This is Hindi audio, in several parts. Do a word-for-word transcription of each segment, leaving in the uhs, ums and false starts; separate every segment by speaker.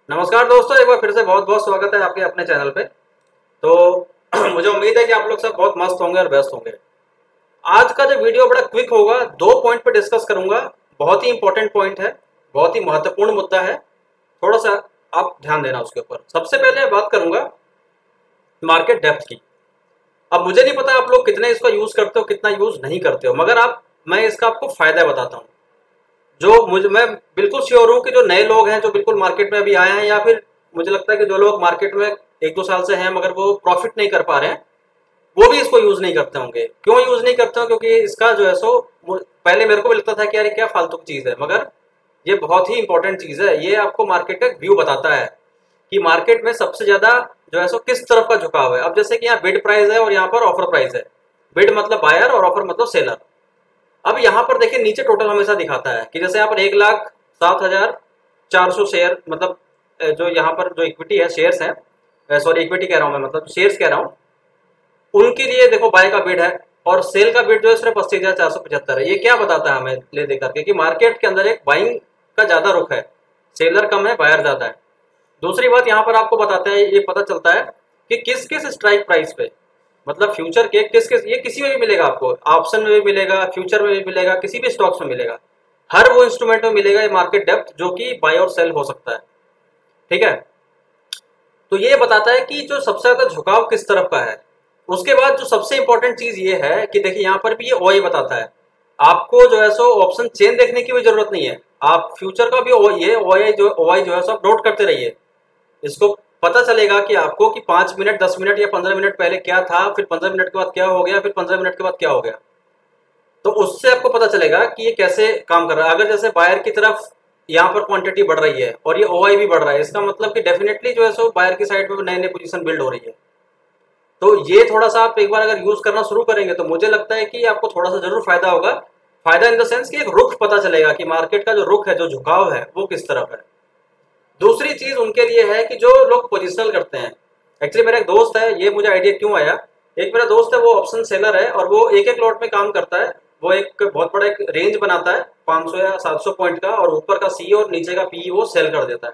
Speaker 1: नमस्कार दोस्तों, एक बार फिर से बहुत बहुत स्वागत है आपके अपने चैनल पे। तो मुझे उम्मीद है कि आप लोग सब बहुत मस्त होंगे और व्यस्त होंगे। आज का जो वीडियो बड़ा क्विक होगा, दो पॉइंट पे डिस्कस करूंगा। बहुत ही इंपॉर्टेंट पॉइंट है, बहुत ही महत्वपूर्ण मुद्दा है। थोड़ा सा आप ध्यान देना उसके ऊपर। सबसे पहले बात करूंगा मार्केट डेप्थ की। अब मुझे नहीं पता आप लोग कितने इसका यूज करते हो, कितना यूज नहीं करते हो, मगर आप मैं इसका आपको फायदा बताता हूँ। जो मुझे मैं बिल्कुल श्योर हूँ कि जो नए लोग हैं, जो बिल्कुल मार्केट में अभी आए हैं, या फिर मुझे लगता है कि जो लोग मार्केट में एक दो साल से हैं मगर वो प्रॉफिट नहीं कर पा रहे हैं, वो भी इसको यूज नहीं करते होंगे। क्यों यूज नहीं करते हो? क्योंकि इसका जो है सो पहले मेरे को भी लगता था कि यार क्या फालतू की चीज है, मगर ये बहुत ही इंपॉर्टेंट चीज है। ये आपको मार्केट का व्यू बताता है कि मार्केट में सबसे ज्यादा जो है सो किस तरफ का झुकाव है। अब जैसे कि यहाँ बिड प्राइस है और यहाँ पर ऑफर प्राइस है। बिड मतलब बायर और ऑफर मतलब सेलर। अब यहाँ पर देखिए नीचे टोटल हमेशा दिखाता है कि जैसे यहाँ पर एक लाख सात हजार चार सौ शेयर, मतलब जो यहाँ पर जो इक्विटी है, शेयर्स है, सॉरी इक्विटी कह रहा हूँ मैं, मतलब शेयर्स कह रहा हूँ, उनके लिए देखो बाय का बिड है और सेल का बिड जो है सिर्फ अस्सी हजार चार सौ पचहत्तर है। ये क्या बताता है हमें ले दे करके कि मार्केट के अंदर एक बाइंग का ज्यादा रुख है, सेलर कम है, बायर ज्यादा है। दूसरी बात यहाँ पर आपको बताते हैं, ये पता चलता है कि किस किस स्ट्राइक प्राइस पे, मतलब फ्यूचर के किस किस, ये किसी में भी मिलेगा आपको, ऑप्शन में भी मिलेगा, फ्यूचर में भी मिलेगा, किसी भी स्टॉक्स में मिलेगा, हर वो इंस्ट्रूमेंट में मिलेगा ये मार्केट डेप्थ, जो कि बाय और सेल हो सकता है। ठीक है, तो ये बताता है कि जो सबसे ज्यादा झुकाव किस तरफ का है। उसके बाद जो सबसे इंपॉर्टेंट चीज ये है कि देखिए यहाँ पर भी ये ओआई बताता है। आपको जो है सो ऑप्शन चेन देखने की भी जरूरत नहीं है, आप फ्यूचर का भी ओ, ये ओआई जो ओआई जो है सो आप नोट करते रहिए। इसको पता चलेगा कि आपको कि पांच मिनट दस मिनट या पंद्रह मिनट पहले क्या था, फिर पंद्रह मिनट के बाद क्या हो गया, फिर पंद्रह मिनट के बाद क्या हो गया। तो उससे आपको पता चलेगा कि ये कैसे काम कर रहा है। अगर जैसे बायर की तरफ यहाँ पर क्वांटिटी बढ़ रही है और ये ओआई भी बढ़ रहा है, इसका मतलब कि डेफिनेटली जो है सो बायर की साइड में नए नए पोजीशन बिल्ड हो रही है। तो ये थोड़ा सा आप एक बार अगर यूज करना शुरू करेंगे तो मुझे लगता है कि आपको थोड़ा सा जरूर फायदा होगा। फायदा इन द सेंस कि एक रुख पता चलेगा कि मार्केट का जो रुख है, जो झुकाव है, वो किस तरफ है। दूसरी चीज उनके लिए है कि जो लोग पोजिशनल करते हैं। एक्चुअली मेरा एक दोस्त है, ये मुझे आइडिया क्यों आया, एक मेरा दोस्त है वो ऑप्शन सेलर है और वो एक एक लॉट में काम करता है। वो एक बहुत बड़ा एक रेंज बनाता है पाँच सौ या सात सौ पॉइंट का, और ऊपर का सी और नीचे का पी वो सेल कर देता है।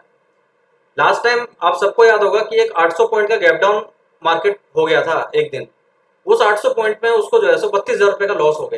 Speaker 1: लास्ट टाइम आप सबको याद होगा कि एक आठ सौ पॉइंट का गैप डाउन मार्केट हो गया था एक दिन। उस आठ सौ पॉइंट में उसको जो है सो बत्तीस हजार रुपए का लॉस हो गया।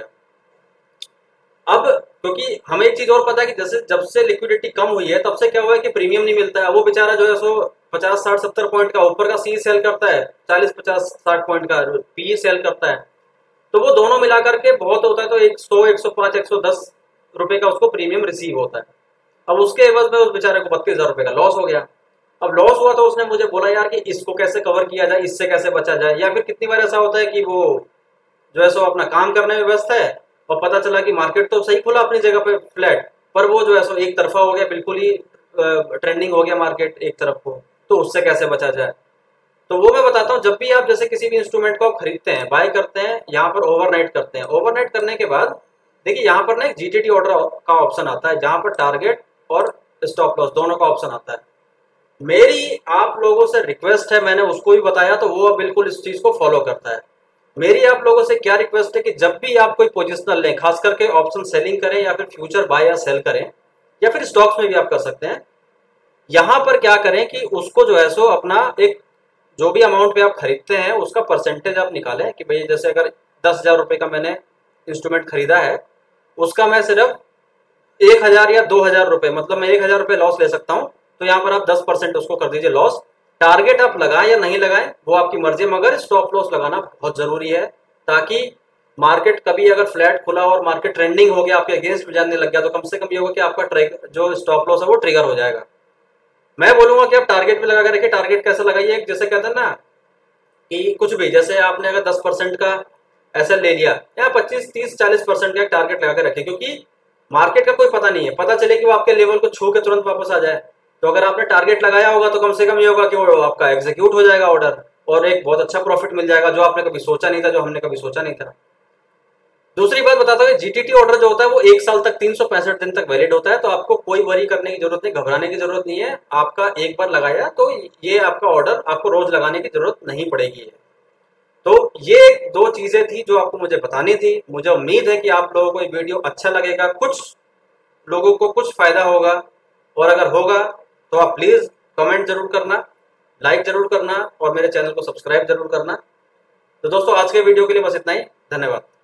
Speaker 1: अब क्योंकि हमें एक चीज और पता है कि जैसे जब से लिक्विडिटी कम हुई है तब से क्या हुआ है कि प्रीमियम नहीं मिलता है। वो बेचारा जो है सो पचास साठ सत्तर पॉइंट का ऊपर का सी सेल करता है, चालीस पचास साठ पॉइंट का पी सेल करता है। तो वो दोनों मिलाकर के बहुत होता है तो एक सौ एक सौ पांच एक सौ दस रुपए का उसको प्रीमियम रिसीव होता है। अब उसके एवज में उस बेचारे को बत्तीस हजार रुपए का लॉस हो गया। अब लॉस हुआ तो उसने मुझे बोला यार कि इसको कैसे कवर किया जाए, इससे कैसे बचा जाए। या फिर कितनी बार ऐसा होता है कि वो जो है सो अपना काम करने में व्यस्त है और पता चला कि मार्केट तो सही खुला अपनी जगह पे फ्लैट, पर वो जो है सो एक तरफा हो गया, बिल्कुल ही ट्रेंडिंग हो गया मार्केट एक तरफ को। तो उससे कैसे बचा जाए, तो वो मैं बताता हूँ। जब भी आप जैसे किसी भी इंस्ट्रूमेंट को आप खरीदते हैं, बाय करते हैं, यहाँ पर ओवरनाइट करते हैं। ओवरनाइट करने के बाद देखिए यहाँ पर ना एक जीटीटी ऑर्डर का ऑप्शन आता है, जहां पर टारगेट और स्टॉप लॉस दोनों का ऑप्शन आता है। मेरी आप लोगों से रिक्वेस्ट है, मैंने उसको भी बताया तो वो बिल्कुल इस चीज को फॉलो करता है। मेरी आप लोगों से क्या रिक्वेस्ट है कि जब भी आप कोई पोजिशनल लें, खास करके ऑप्शन सेलिंग करें या फिर फ्यूचर बाय या सेल करें, या फिर स्टॉक्स में भी आप कर सकते हैं, यहां पर क्या करें कि उसको जो है सो अपना एक जो भी अमाउंट पे आप खरीदते हैं उसका परसेंटेज आप निकालें कि भाई जैसे अगर दस हजार रुपए का मैंने इंस्ट्रूमेंट खरीदा है, उसका मैं सिर्फ एक हजार या दो हजार रुपए, मतलब मैं एक हजार रुपए लॉस ले सकता हूं। तो यहाँ पर आप दस परसेंट उसको कर दीजिए लॉस। टारगेट आप लगाएं या नहीं लगाएं वो आपकी मर्जी, मगर स्टॉप लॉस लगाना बहुत जरूरी है, ताकि मार्केट कभी अगर फ्लैट खुला और मार्केट ट्रेंडिंग हो गया, आपके अगेंस्ट जाने लग गया, तो कम से कम ये होगा कि आपका जो स्टॉप लॉस है वो ट्रिगर हो जाएगा। मैं बोलूंगा कि आप टारगेट पे लगा कर रखिए। टारगेट कैसे लगाइए, जैसे कहते हैं ना कि कुछ भी, जैसे आपने अगर दस परसेंट का ऐसा ले लिया या पच्चीस तीस चालीस परसेंट का टारगेट लगा कर रखिए, क्योंकि मार्केट का कोई पता नहीं है। पता चले कि वो आपके लेवल को छू के तुरंत वापस आ जाए, तो अगर आपने टारगेट लगाया होगा तो कम से कम ये होगा कि वो आपका एग्जीक्यूट हो जाएगा ऑर्डर और एक बहुत अच्छा प्रॉफिट मिल जाएगा, जो आपने कभी सोचा नहीं था, जो हमने कभी सोचा नहीं था। दूसरी बात बताता हूँ, जीटीटी ऑर्डर जो होता है वो एक साल तक तीन सौ पैंसठ दिन तक वैलिड होता है। तो आपको कोई वरी करने की जरूरत नहीं, घबराने की जरूरत नहीं है। आपका एक बार लगाया तो ये आपका ऑर्डर आपको रोज लगाने की जरूरत नहीं पड़ेगी। तो ये दो चीजें थी जो आपको मुझे बतानी थी। मुझे उम्मीद है कि आप लोगों को ये वीडियो अच्छा लगेगा, कुछ लोगों को कुछ फायदा होगा, और अगर होगा तो आप प्लीज कमेंट जरूर करना, लाइक जरूर करना और मेरे चैनल को सब्सक्राइब जरूर करना। तो दोस्तों आज के वीडियो के लिए बस इतना ही। धन्यवाद।